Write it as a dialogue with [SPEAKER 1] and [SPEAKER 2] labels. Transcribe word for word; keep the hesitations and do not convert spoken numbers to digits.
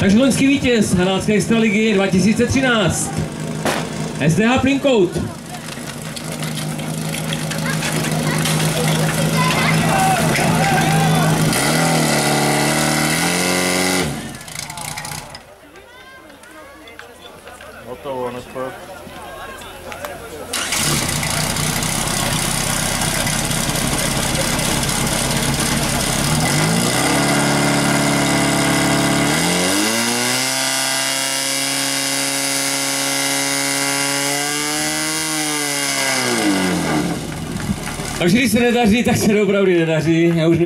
[SPEAKER 1] Takže loňský vítěz Hanácké extraligy dva tisíce třináct. S D H Plinkout.
[SPEAKER 2] Hotovo, nespojil.
[SPEAKER 1] Takže když se nedaří, tak se opravdu nedaří. Já už